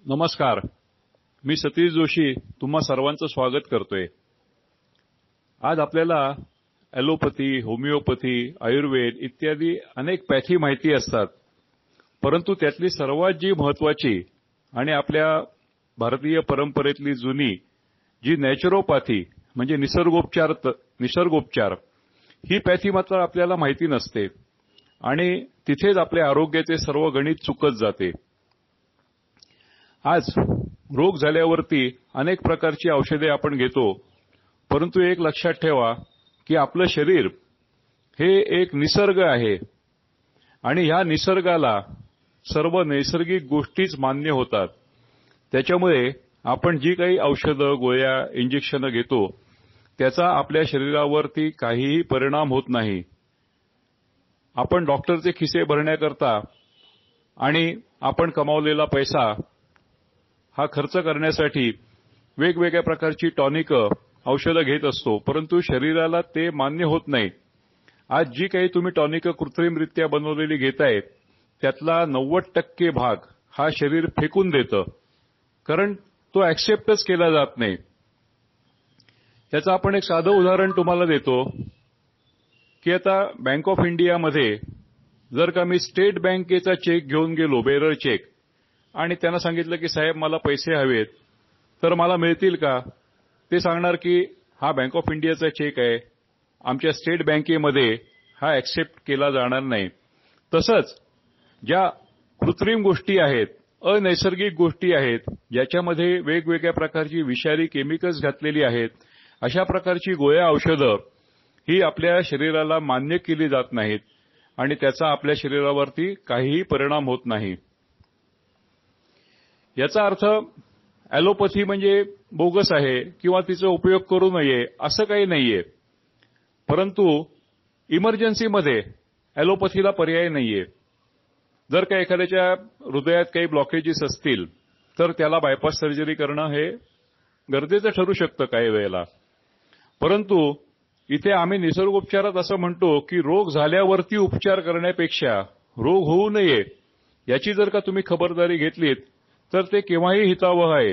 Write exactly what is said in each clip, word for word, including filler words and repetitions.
नमस्कार. मी सतीश जोशी तुम्हा सर्वांचं स्वागत करतोय. आज आपल्याला ॲलोपॅथी, होमिओपॅथी, आयुर्वेद इत्यादी अनेक पॅथी माहिती असतात, परंतु त्यातली सर्वात जी महत्वाची आणि आपल्या भारतीय परंपरेतली जुनी जी नॅचरोपॅथी म्हणजे निसर्गोपचार निसर्गोपचार ही पॅथी मात्र आपल्याला माहिती नसते आणि तिथेच आपल्या आरोग्याचे सर्व गणित चुकत जाते. आज रोग झाल्यावरती अनेक प्रकारची औषधे आपण घेतो, परंतु एक लक्षात ठेवा की आपलं शरीर हे एक निसर्ग आहे आणि ह्या निसर्गाला सर्व नैसर्गिक गोष्टीच मान्य होतात. त्याच्यामुळे आपण जी काही औषधं, गोळ्या, इंजेक्शनं घेतो त्याचा आपल्या शरीरावरती काहीही परिणाम होत नाही. आपण डॉक्टरचे खिसे भरण्याकरता आणि आपण कमावलेला पैसा हा खर्च करण्यासाठी वेगवेगळ्या प्रकारची टॉनिकं, औषधं घेत असतो, परंतु शरीराला ते मान्य होत नाही. आज जी काही तुम्ही टॉनिकं कृत्रिमरित्या बनवलेली घेताय त्यातला नव्वद टक्के भाग हा शरीर फेकून देतं, कारण तो ॲक्सेप्टच केला जात नाही. त्याचं आपण एक साधं उदाहरण तुम्हाला देतो की आता बँक ऑफ इंडियामध्ये जर का मी स्टेट बँकेचा चेक घेऊन गेलो, बेरर चेक, आणि त्यांना सांगितलं की साहेब मला पैसे हवेत तर मला मिळतील का? ते सांगणार की हा बँक ऑफ इंडियाचा चेक आहे, आमच्या स्टेट बँकेमध्ये हा ॲक्सेप्ट केला जाणार नाही. तसंच ज्या कृत्रिम गोष्टी आहेत, अनैसर्गिक गोष्टी आहेत, ज्याच्यामध्ये वेगवेगळ्या प्रकारची विषारी केमिकल्स घातलेली आहेत, अशा प्रकारची गोळ्या, औषधं ही आपल्या शरीराला मान्य केली जात नाहीत आणि त्याचा आपल्या शरीरावरती काहीही परिणाम होत नाही. याचा अर्थ ॲलोपॅथी म्हणजे बोगस आहे किंवा तिचा उपयोग करू नये असं काही नाहीये, परंतु इमर्जन्सीमध्ये ॲलोपॅथीला पर्याय नाहीये. जर का एखाद्याच्या हृदयात काही ब्लॉकेजेस असतील तर त्याला बायपास सर्जरी करणं हे गरजेचं ठरू शकतं काही वेळेला. परंतु इथे आम्ही निसर्गोपचारात असं म्हणतो की रोग झाल्यावरती उपचार करण्यापेक्षा रोग होऊ नये याची जर का तुम्ही खबरदारी घेतलीत तर ते केव्हाही हितावह आहे.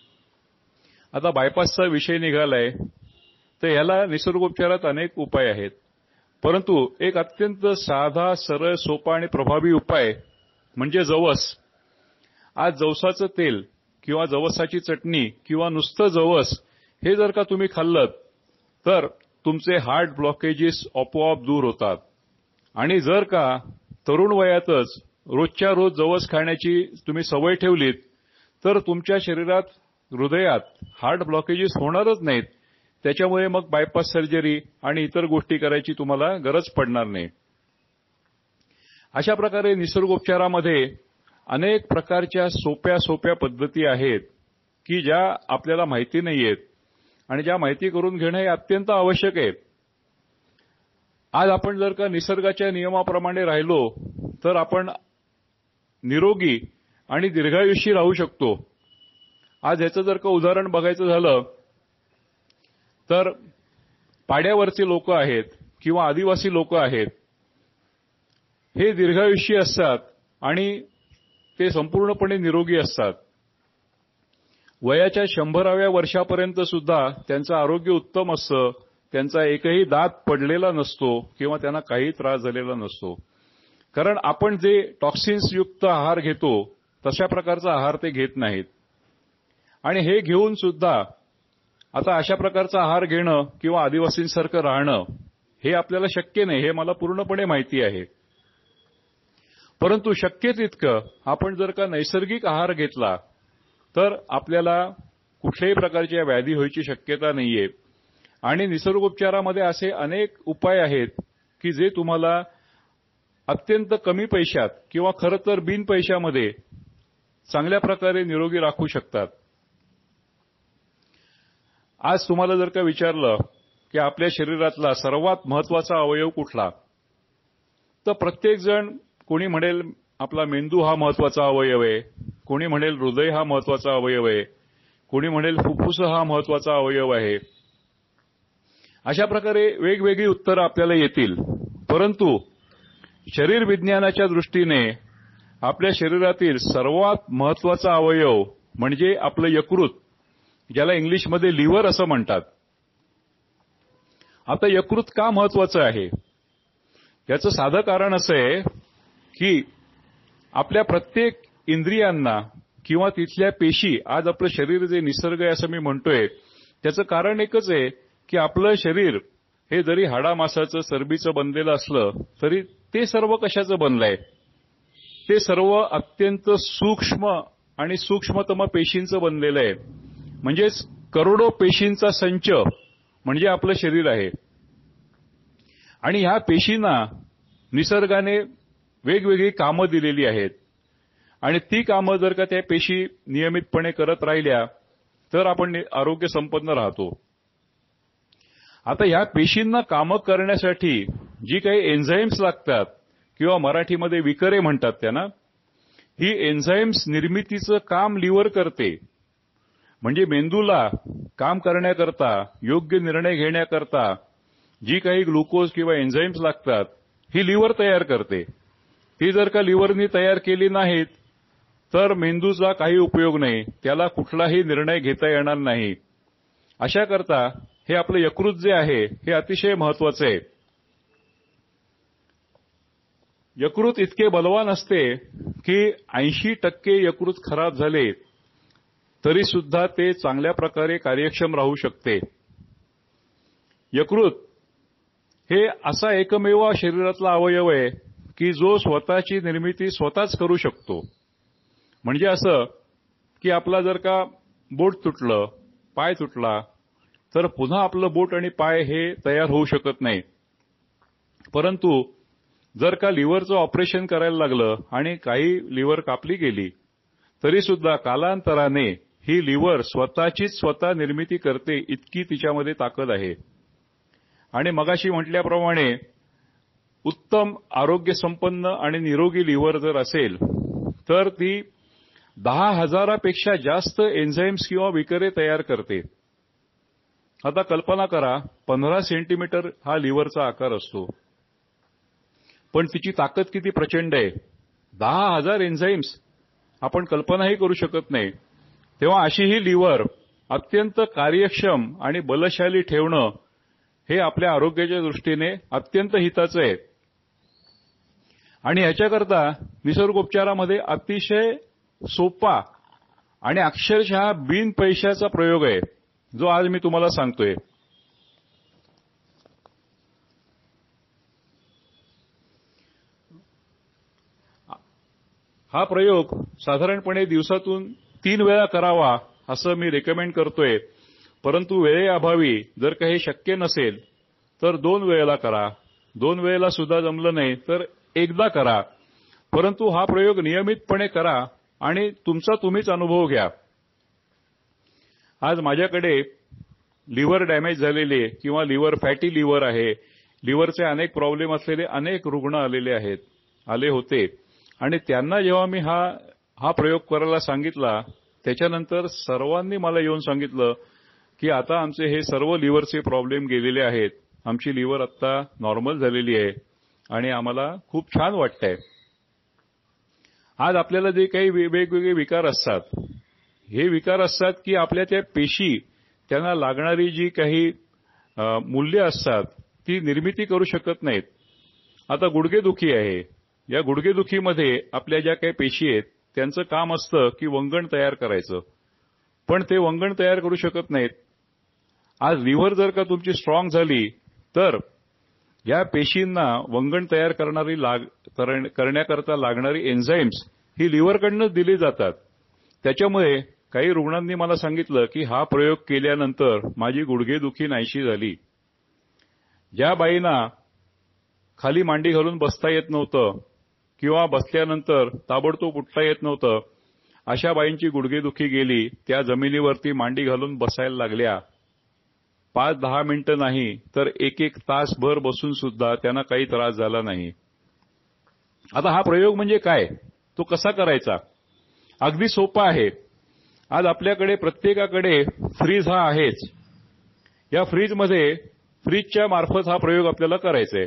आता बायपासचा विषय निघालाय तर ह्याला निसर्गोपचारात अनेक उपाय आहेत, परंतु एक अत्यंत साधा, सरळ, सोपा आणि प्रभावी उपाय म्हणजे जवस. आज जवसाचं तेल किंवा जवसाची चटणी किंवा नुसतं जवस हे जर का तुम्ही खाल्लं तर तुमचे हार्ट ब्लॉकेजेस आपोआप दूर होतात. आणि जर का तरुण वयातच रोजच्या रोज जवस खाण्याची तुम्ही सवय ठेवलीत तर तुमच्या शरीरात, हृदयात हार्ट ब्लॉकेजेस होणारच नाहीत. त्याच्यामुळे मग बायपास सर्जरी आणि इतर गोष्टी करायची तुम्हाला गरज पडणार नाही. अशा प्रकारे निसर्गोपचारामध्ये अनेक प्रकारच्या सोप्या सोप्या पद्धती आहेत की ज्या आपल्याला माहिती नाहीयेत आणि ज्या माहिती करून घेणं हे अत्यंत आवश्यक आहे. आज आपण जर का निसर्गाच्या नियमाप्रमाणे राहिलो तर आपण निरोगी आणि दीर्घायुषी राहू शकतो. आज ह्याचं जर का उदाहरण बघायचं झालं तर पाड्यावरचे लोक आहेत किंवा आदिवासी लोक आहेत, हे दीर्घायुषी असतात आणि ते संपूर्णपणे निरोगी असतात. वयाच्या शंभराव्या वर्षापर्यंत सुद्धा त्यांचं आरोग्य उत्तम असतं, त्यांचा एकही दात पडलेला नसतो किंवा त्यांना काही त्रास झालेला नसतो, कारण आपण जे टॉक्सिन्स युक्त आहार घेतो तशा प्रकारचा आहार ते घेत नाहीत. आणि हे घेऊन सुद्धा आता अशा प्रकारचा आहार घेणं किंवा आदिवासींसारखं राहणं हे आपल्याला शक्य नाही, हे मला पूर्णपणे माहिती आहे. परंतु शक्य तितकं आपण जर का नैसर्गिक आहार घेतला तर आपल्याला कुठल्याही प्रकारच्या व्याधी व्हायची शक्यता नाहीये. आणि निसर्गोपचारामध्ये असे अनेक उपाय आहेत की जे तुम्हाला अत्यंत कमी पैशात किंवा खरं तर बिन पैशामध्ये चांगल्या प्रकारे निरोगी राखू शकतात. आज तुम्हाला जर का विचारलं की आपल्या शरीरातला सर्वात महत्वाचा अवयव कुठला, तर प्रत्येक जण कोणी म्हणेल आपला मेंदू हा महत्वाचा अवयव आहे, कोणी म्हणेल हृदय हा महत्वाचा अवयव आहे, कोणी म्हणेल फुफ्फुस हा महत्वाचा अवयव आहे. अशा प्रकारे वेगवेगळी उत्तरं आपल्याला येतील. परंतु शरीर विज्ञानाच्या दृष्टीने आपल्या शरीरातील सर्वात महत्वाचा अवयव म्हणजे आपलं यकृत, ज्याला इंग्लिशमध्ये लिव्हर असं म्हणतात. आता यकृत का महत्वाचं आहे? याचं साधं कारण असं आहे की आपल्या प्रत्येक इंद्रियांना किंवा तिथल्या पेशी, आज आपलं शरीर जे निसर्ग आहे असं मी म्हणतोय, त्याचं कारण एकच आहे की आपलं शरीर हे जरी हाडामासाचं, चरबीचं बनलेलं असलं तरी ते सर्व कशाचं बनलंय? ते सर्व अत्यंत सूक्ष्म आणि सूक्ष्मतम पेशींचं बनलेलं आहे. म्हणजेच करोडो पेशींचा संच म्हणजे आपलं शरीर आहे. आणि ह्या पेशींना निसर्गाने वेगवेगळी कामं दिलेली आहेत आणि ती कामं जर का त्या पेशी नियमितपणे करत राहिल्या तर आपण आरोग्य संपन्न राहतो. आता ह्या पेशींना कामं करण्यासाठी जी काही एन्झाईम्स लागतात किंवा मराठीमध्ये विकरे म्हणतात त्यांना, ही एन्झाईम्स निर्मितीचं काम लिव्हर करते. म्हणजे मेंदूला काम करण्याकरता, योग्य निर्णय घेण्याकरता जी काही ग्लुकोज किंवा एन्झाईम्स लागतात ही लिव्हर तयार करते. ती जर का लिव्हरनी तयार केली नाहीत तर मेंदूचा काही उपयोग नाही, त्याला कुठलाही निर्णय घेता येणार नाही. अशा करता हे आपलं यकृत जे आहे हे अतिशय महत्वाचं आहे. यकृत इतके बलवान असते की ऐंशी टक्के यकृत खराब झाले तरी सुद्धा ते चांगल्या प्रकारे कार्यक्षम राहू शकते. यकृत हे असा एकमेव शरीरातला अवयव आहे की जो स्वतःची निर्मिती स्वतःच करू शकतो. म्हणजे असं की आपला जर का बोट तुटलं, पाय तुटला तर पुन्हा आपलं बोट आणि पाय हे तयार होऊ शकत नाही. परंतु जर का लिव्हरचं ऑपरेशन करायला लागलं आणि काही लिव्हर कापली गेली तरी सुद्धा कालांतराने ही लिव्हर स्वतःचीच स्वतः निर्मिती करते, इतकी तिच्यामध्ये ताकद आहे. आणि मगाशी म्हटल्याप्रमाणे उत्तम आरोग्य संपन्न आणि निरोगी लिव्हर जर असेल तर ती दहा हजारापेक्षा जास्त एन्झाईम्स किंवा विकरे तयार करते. आता कल्पना करा, पंधरा सेंटीमीटर हा लिव्हरचा आकार असतो, पण तिची ताकद किती प्रचंड आहे. दहा हजार एन्झाईम्स आपण कल्पनाही करू शकत नाही. तेव्हा अशी ही लिव्हर अत्यंत कार्यक्षम आणि बलशाली ठेवणं हे आपल्या आरोग्याच्या दृष्टीने अत्यंत हिताचं आहे. आणि याच्याकरता निसर्गोपचारामध्ये अतिशय सोपा आणि अक्षरशः बिन पैशाचा प्रयोग आहे जो आज मी तुम्हाला सांगतोय. हा प्रयोग साधारणपणे दिवसातून तीन वेळा करावा असं मी रेकमेंड करतोय. परंतु वेळेअभावी जर का हे शक्य नसेल तर दोन वेळेला करा. दोन वेळेला सुद्धा जमलं नाही तर एकदा करा. परंतु हा प्रयोग नियमितपणे करा आणि तुमचा तुम्हीच अनुभव घ्या. आज माझ्याकडे लिव्हर डॅमेज झालेले किंवा लिव्हर फॅटी लिव्हर आहे, लिव्हरचे अनेक प्रॉब्लेम असलेले अनेक रुग्ण आलेले आहेत, आले होते. आणि त्यांना जेव्हा मी हा हा प्रयोग करायला सांगितला त्याच्यानंतर सर्वांनी मला येऊन सांगितलं की आता आमचे हे सर्व लिव्हरचे प्रॉब्लेम गेलेले आहेत, आमची लिव्हर आता नॉर्मल झालेली आहे आणि आम्हाला खूप छान वाटतंय. आज आपल्याला जे काही वेगवेगळे विकार असतात, हे विकार असतात की आपल्या त्या पेशी, त्यांना लागणारी जी काही मूल्य असतात ती निर्मिती करू शकत नाहीत. आता गुडघेदुखी आहे, या गुडघेदुखीमध्ये आपल्या ज्या काही पेशी आहेत त्यांचं काम असतं की वंगण तयार करायचं, पण ते वंगण तयार करू शकत नाहीत. आज लिव्हर जर का तुमची स्ट्रॉंग झाली तर या पेशींना वंगण तयार करणारी लाग करण्याकरता लागणारी एन्झाईम्स ही लिव्हरकडूनच दिली जातात. त्याच्यामुळे काही रुग्णांनी मला सांगितलं की हा प्रयोग केल्यानंतर माझी गुडघेदुखी नाहीशी झाली. ज्या बाईंना खाली मांडी घालून बसता येत नव्हतं किंवा बसल्यानंतर ताबडतोब उठता येत नव्हतं, अशा बाईंची गुडघेदुखी गेली. त्या जमिनीवरती मांडी घालून बसायला लागल्या. पाच दहा मिनिटं नाही तर एक एक तासभर बसून सुद्धा त्यांना काही त्रास झाला नाही. आता हा प्रयोग म्हणजे काय, तो कसा करायचा? अगदी सोपा आहे. आज आपल्याकडे प्रत्येकाकडे फ्रीज हा आहेच. या फ्रीजमध्ये फ्रीजच्या मार्फत हा प्रयोग आपल्याला करायचा आहे.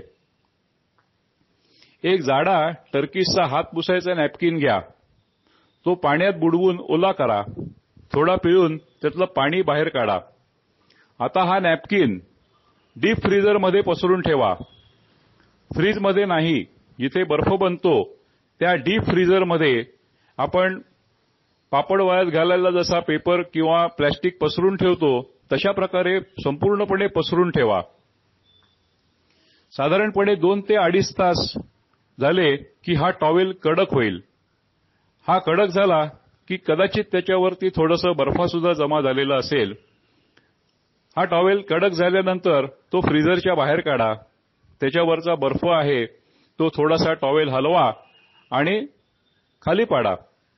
एक जाडा टर्किशचा हात पुसायचा नॅपकिन घ्या, तो पाण्यात बुडवून ओला करा थोडा पिळून त्यातलं पाणी बाहेर काढा. आता हा नॅपकिन डीप फ्रीजरमध्ये पसरून ठेवा. फ्रीजमध्ये नाही, जिथे बर्फ बनतो त्या डीप फ्रीजरमध्ये आपण पापड वाळत घालायला जसा पेपर किंवा प्लॅस्टिक पसरून ठेवतो तशा प्रकारे संपूर्णपणे पसरून ठेवा. साधारणपणे दोन ते अडीच तास झाले की हा टॉवेल कडक होईल. हा कडक झाला की कदाचित त्याच्यावरती थोडंसं बर्फासुद्धा जमा झालेला असेल. हा टॉवेल कडक झाल्यानंतर तो फ्रीजरच्या बाहेर काढा. त्याच्यावरचा बर्फ आहे तो थोडासा टॉवेल हलवा आणि खाली पाडा.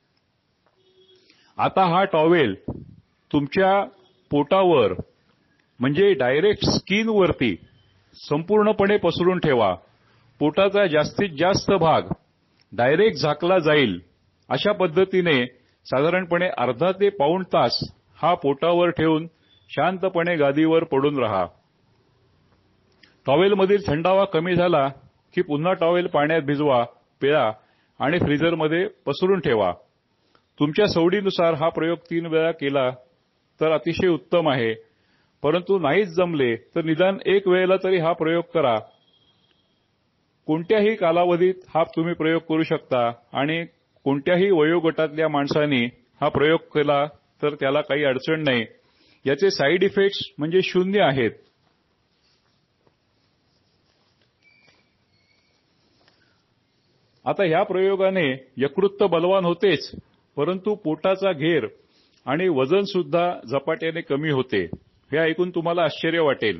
आता हा टॉवेल तुमच्या पोटावर म्हणजे डायरेक्ट स्किनवरती संपूर्णपणे पसरून ठेवा. पोटाचा जास्तीत जास्त भाग डायरेक्ट झाकला जाईल अशा पद्धतीने साधारणपणे अर्धा ते पाऊण तास हा पोटावर ठेवून शांतपणे गादीवर पडून राहा. टॉवेलमधील थंडावा कमी झाला की पुन्हा टॉवेल पाण्यात भिजवा, पिळा आणि फ्रीजरमध्ये पसरून ठेवा. तुमच्या सवडीनुसार हा प्रयोग तीन वेळा केला तर अतिशय उत्तम आहे. परंतु नाहीच जमले तर निदान एक वेळेला तरी हा प्रयोग करा. कोणत्याही कालावधीत हा तुम्ही प्रयोग करू शकता आणि कोणत्याही वयोगटातल्या माणसांनी हा प्रयोग केला तर त्याला काही अडचण नाही. याचे साईड इफेक्ट्स म्हणजे शून्य आहेत. आता ह्या प्रयोगाने यकृत बलवान होतेच, परंतु पोटाचा घेर आणि वजन सुद्धा झपाट्याने कमी होते. हे ऐकून तुम्हाला आश्चर्य वाटेल.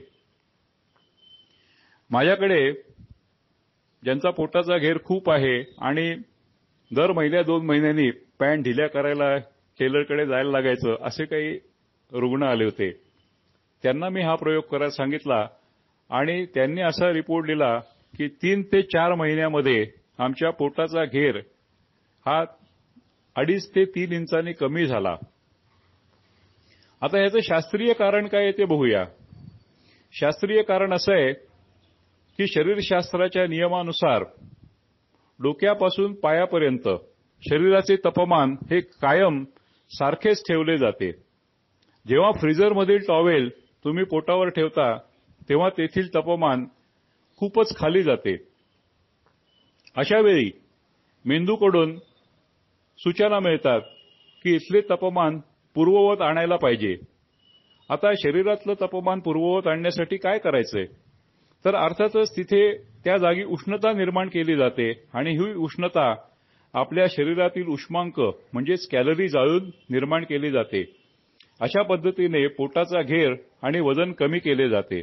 माझ्याकडे ज्यांचा पोटाचा घेर खूप आहे आणि दर महिन्या दोन महिन्यांनी पॅन्ट ढिल्या करायला टेलरकडे जायला लागायचं असे काही रुग्ण आले होते. त्यांना मी हा प्रयोग करायला सांगितला आणि त्यांनी असा रिपोर्ट दिला की तीन ते चार महिन्यामध्ये आमच्या पोटाचा घेर हा अडीच ते तीन इंचांनी कमी झाला. आता याचं शास्त्रीय कारण काय आहे ते बघूया. शास्त्रीय कारण असं आहे की शरीरशास्त्राच्या नियमानुसार डोक्यापासून पायापर्यंत शरीराचे तापमान हे कायम सारखेच ठेवले जाते. जेव्हा फ्रीजरमधील टॉवेल तुम्ही पोटावर ठेवता तेव्हा तेथील तापमान खूपच खाली जाते. अशावेळी मेंदूकडून सूचना मिळतात की इथले तापमान पूर्ववत आणायला पाहिजे. आता शरीरातलं तापमान पूर्ववत आणण्यासाठी काय करायचंय तर अर्थातच तिथे त्या जागी उष्णता निर्माण केली जाते आणि ही उष्णता आपल्या शरीरातील उष्मांक म्हणजेच कॅलरी जाळून निर्माण केली जाते. अशा पद्धतीने पोटाचा घेर आणि वजन कमी केले जाते.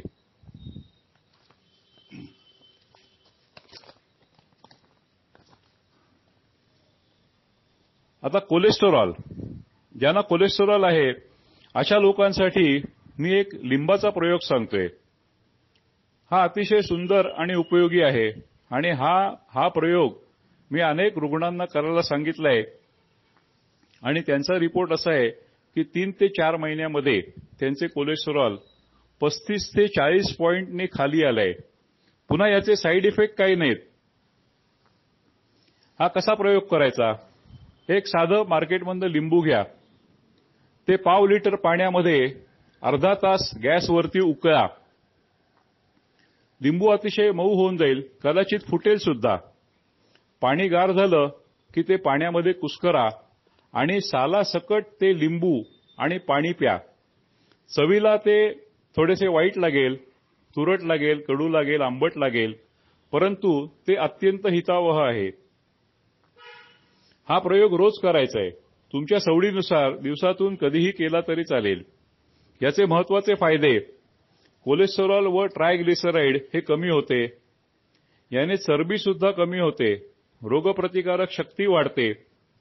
आता कोलेस्टेरॉल, ज्यांना कोलेस्टेरॉल आहे अशा लोकांसाठी मी एक लिंबाचा प्रयोग सांगतोय. हा अतिशय सुंदर आणि उपयोगी आहे आणि हा हा प्रयोग मी अनेक रुग्णांना करायला सांगितलाय आणि त्यांचा रिपोर्ट असा आहे की तीन ते चार महिन्यामध्ये त्यांचे कोलेस्टेरॉल पस्तीस ते चाळीस पॉईंटने खाली आलंय. पुन्हा याचे साईड इफेक्ट काही नाहीत. हा कसा प्रयोग करायचा? एक साधं मार्केटमधलं लिंबू घ्या. ते पाव लिटर पाण्यामध्ये अर्धा तास गॅसवरती उकळा. लिंबू अतिशय मऊ होऊन जाईल, कदाचित फुटेल सुद्धा. पाणी गार झालं की ते पाण्यामध्ये कुस्करा आणि सालासकट ते लिंबू आणि पाणी प्या. चवीला ते थोडेसे वाईट लागेल, तुरट लागेल, कडू लागेल, आंबट लागेल, परंतु ते अत्यंत हितावह आहे. हा प्रयोग रोज करायचा आहे. तुमच्या सवडीनुसार दिवसातून कधीही केला तरी चालेल. याचे महत्वाचे फायदे: कोलेस्टेरॉल व ट्रायग्लिसराईड हे कमी होते. याने चरबी सुद्धा कमी होते. रोगप्रतिकारक शक्ती वाढते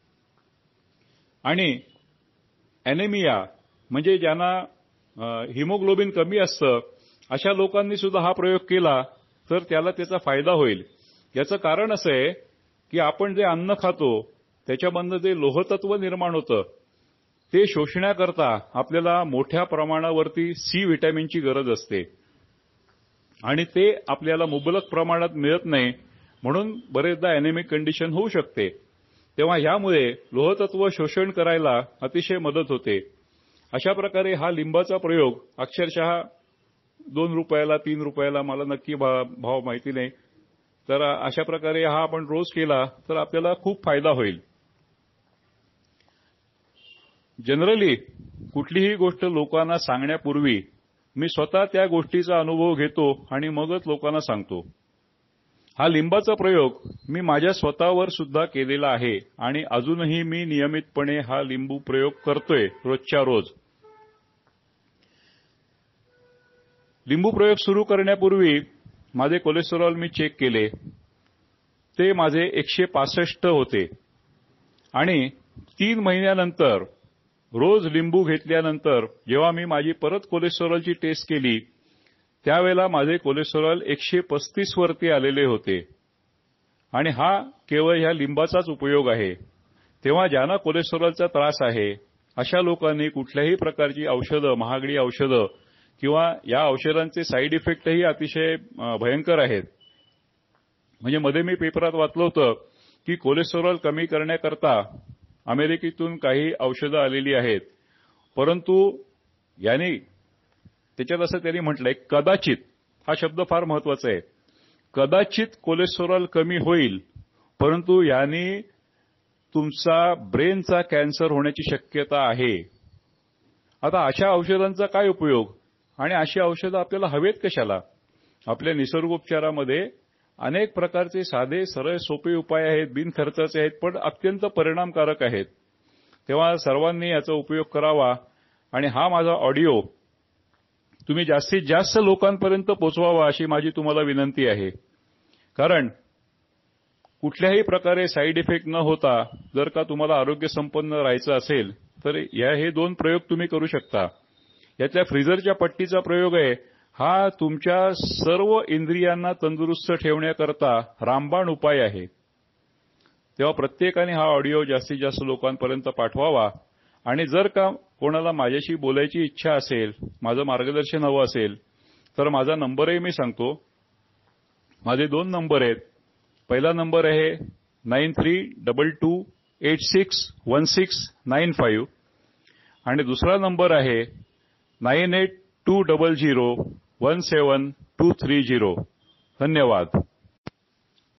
आणि अॅनेमिया म्हणजे ज्यांना हिमोग्लोबिन कमी असतं अशा लोकांनी सुद्धा हा प्रयोग केला तर त्याला त्याचा फायदा होईल. याचं कारण असं आहे की आपण जे अन्न खातो त्याच्यामधनं जे लोहतत्व निर्माण होतं ते शोषण्याकरता आपल्याला मोठ्या प्रमाणावरती सी व्हिटॅमिनची गरज असते आणि ते आपल्याला मुबलक प्रमाणात मिळत नाही, म्हणून बरेचदा अॅनेमिक कंडिशन होऊ शकते. तेव्हा यामुळे लोहतत्व शोषण करायला अतिशय मदत होते. अशा प्रकारे हा लिंबाचा प्रयोग अक्षरशः दोन रुपयाला तीन रुपयाला मला नक्की भाव माहिती नाही, तर अशा प्रकारे हा आपण रोज केला तर आपल्याला खूप फायदा होईल. जनरली कुठलीही गोष्ट लोकांना सांगण्यापूर्वी मी स्वतः त्या गोष्टीचा अनुभव घेतो आणि मगच लोकांना सांगतो. हा लिंबाचा प्रयोग मी माझ्या स्वतःवर सुद्धा केलेला आहे आणि अजूनही मी नियमितपणे हा लिंबू प्रयोग करतोय रोजच्या रोज. लिंबू प्रयोग सुरू करण्यापूर्वी माझे कोलेस्टेरॉल मी चेक केले, ते माझे एकशे पासष्ट होते आणि तीन महिन्यानंतर रोज लिंबू घेतल्यानंतर जेव्हा मी माझी परत कोलेस्टेरॉलची टेस्ट केली त्यावेळेला माझे कोलेस्टेरॉल एकशे पस्तीस वरती आलेले होते आणि हा केवळ ह्या लिंबाचाच उपयोग आहे. तेव्हा ज्यांना कोलेस्टेरॉलचा त्रास आहे अशा लोकांनी कुठल्याही प्रकारची औषधं, महागडी औषधं किंवा या औषधांचे साईड इफेक्टही अतिशय भयंकर आहेत. म्हणजे मध्ये मी पेपरात वाचलं होतं की कोलेस्टेरॉल कमी करण्याकरता अमेरिकेतून काही औषधं आलेली आहेत, परंतु यांनी त्याच्यात असं त्यांनी म्हटलंय, कदाचित, हा शब्द फार महत्वाचा आहे, कदाचित कोलेस्टेरॉल कमी होईल, परंतु यांनी तुमचा ब्रेनचा कॅन्सर होण्याची शक्यता आहे. आता अशा औषधांचा काय उपयोग आणि अशी औषधं आपल्याला हवेत कशाला? आपल्या निसर्गोपचारामध्ये अनेक प्रकारचे साधे सरळ सोपे उपाय आहेत, बिनखर्चाचे आहेत, पण अत्यंत परिणामकारक आहेत. तेव्हा सर्वांनी याचा उपयोग करावा आणि हा माझा ऑडिओ तुम्ही जास्तीत जास्त लोकांपर्यंत पोहोचवावा अशी माझी तुम्हाला विनंती आहे. कारण कुठल्याही प्रकारे साईड इफेक्ट न होता जर का तुम्हाला आरोग्य संपन्न राहायचं असेल तर या हे दोन प्रयोग तुम्ही करू शकता. यातल्या फ्रीजरच्या पट्टीचा प्रयोग आहे, हा तुमच्या सर्व इंद्रियांना तंदुरुस्त ठेवण्याकरता रामबाण उपाय आहे. तेव्हा प्रत्येकाने हा ऑडिओ जास्तीत जास्त लोकांपर्यंत पाठवावा आणि जर का कोणाला माझ्याशी बोलायची इच्छा असेल, माझं मार्गदर्शन हवं असेल, तर माझा नंबरही मी सांगतो. माझे दोन नंबर आहेत. पहिला नंबर आहे nine three double two eight six one six nine five आणि दुसरा नंबर आहे nine eight two double zero one seven two three zero. धन्यवाद.